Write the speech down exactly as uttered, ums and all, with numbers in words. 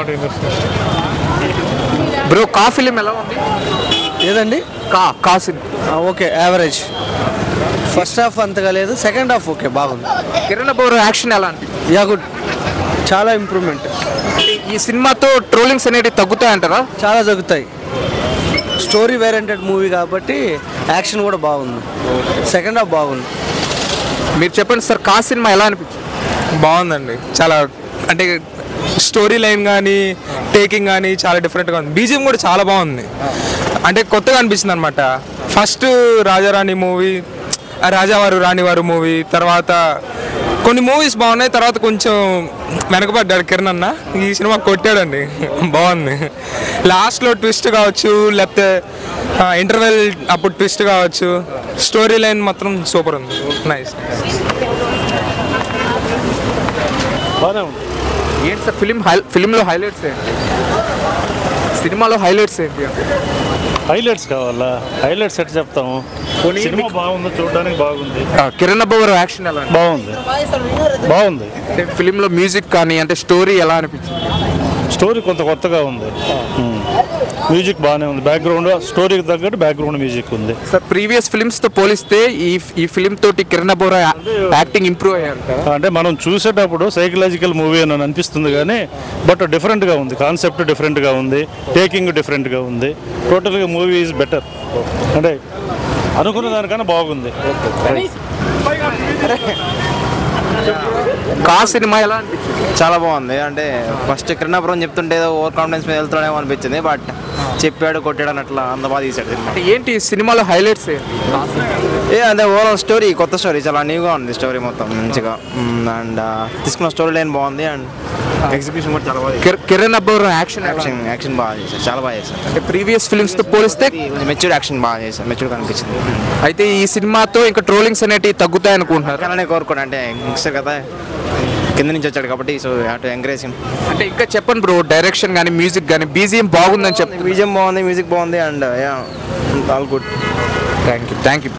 Bro కా film ఎలా ఉంది? ఏదండి? Ka Ka cinema okay, average. First half అంతగా లేదు, సెకండ్ హాఫ్ ఓకే బాగుంది. కిరణ్ అబ్బవర్ యాక్షన్ ఎలా అనిపించింది? యా గుడ్, చాలా ఇంప్రూవ్మెంట్. ఈ సినిమాతో ట్రోలింగ్స్ అనేవి తగ్గుతాయంటారా? చాలా తగ్గుతాయి. స్టోరీ వేరియంటెడ్ మూవీ కాబట్టి యాక్షన్ కూడా బాగుంది, సెకండ్ హాఫ్ బాగుంది. మీరు చెప్పండి సార్, కా సినిమా ఎలా అనిపించింది? బాగుందండి. చాలా అంటే స్టోరీ లైన్ కానీ టేకింగ్ కానీ చాలా డిఫరెంట్గా ఉంది. బీజిఎం కూడా చాలా బాగుంది, అంటే కొత్తగా అనిపించింది అనమాట. ఫస్ట్ రాజారాణి మూవీ, రాజావారు రాణివారు మూవీ, తర్వాత కొన్ని మూవీస్ బాగున్నాయి, తర్వాత కొంచెం వెనకబడ్డాడు కిరణ్ అన్న. ఈ సినిమా కొట్టాడండి, బాగుంది. లాస్ట్లో ట్విస్ట్ కావచ్చు, లేకపోతే ఇంటర్వెల్ అప్పుడు ట్విస్ట్ కావచ్చు, స్టోరీ లైన్ మాత్రం సూపర్ ఉంది, నైస్. ఏంటి సార్ ఫిలిం ఫిలింలో హైలైట్స్ ఏంటి? సినిమాలో హైలైట్స్ ఏంటి? హైలైట్స్ కావాలా? హైలైట్స్ ఎట్లా చెప్తాము? సినిమా బాగుంది, చూడడానికి బాగుంది. కిరణ్ అబ్బవర్ యాక్షన్ ఎలా? బాగుంది, బాగుంది. ఫిలింలో మ్యూజిక్ కానీ అంటే స్టోరీ ఎలా అనిపించింది? స్టోరీ కొంత కొత్తగా ఉంది, మ్యూజిక్ బాగానే ఉంది, బ్యాక్గ్రౌండ్ స్టోరీకి తగ్గట్టు బ్యాక్గ్రౌండ్ మ్యూజిక్ ఉంది. సార్ ప్రీవియస్ ఫిలిమ్స్ తో పోలిస్తే ఈ ఈ ఫిలిం తోటి కిరణ్ అబ్బవర్ యాక్టింగ్ ఇంప్రూవ్ అయ్యారు. అంటే మనం చూసేటప్పుడు సైకలాజికల్ మూవీ అని అనిపిస్తుంది కానీ బట్ డిఫరెంట్గా ఉంది, కాన్సెప్ట్ డిఫరెంట్గా ఉంది, టేకింగ్ డిఫరెంట్గా ఉంది. టోటల్గా మూవీ ఈజ్ బెటర్, అంటే అనుకున్న దానికన్నా బాగుంది. కా సినిమా ఎలా అనిపించింది? చాలా బాగుంది. అంటే ఫస్ట్ కిరణ్ అబ్బవర్ చెప్తుంటే ఏదో ఓవర్ కాన్ఫిడెన్స్ మీద వెళ్తాడేమో అనిపించింది, బట్ చెప్పాడు కొట్టాడు అని అట్లా అంత బాగా తీసాడు. ఏంటి సినిమాలో హైలైట్స్? ఏ అదే ఓవరాల్ స్టోరీ కొత్త స్టోరీ, చాలా న్యూగా ఉంది స్టోరీ మొత్తం మంచిగా. అండ్ తీసుకున్న స్టోరీ లైన్ బాగుంది, అండ్ ఎగ్జిక్యూషన్ కూడా చాలా బాగా. Kiran Abbavaram action action action బాగా చేశారు, చాలా బాగా చేశారు. అంటే ప్రీవియస్ ఫిలిమ్స్ తో పోలిస్తే మెచ్యూర్డ్ యాక్షన్ బాగా చేశారు, మెచ్యూర్డ్ అనిపించింది. అయితే ఈ సినిమాతో ఇంకా ట్రోలింగ్స్ అనేవి తగ్గుతాయి అనుకుంటున్నారు? అలానే కోరుకోండి, అంటే యంగ్స్టర్ కదా, కింద నుంచి వచ్చాడు కాబట్టి so have to encourage him. అంటే ఇంకా చెప్పండి బ్రో, డైరెక్షన్ కానీ మ్యూజిక్ కానీ బీజిఎం బాగుందని చెప్పి. బీజిఎం బాగుంది, మ్యూజిక్ బాగుంది, and yeah all good. Thank you thank you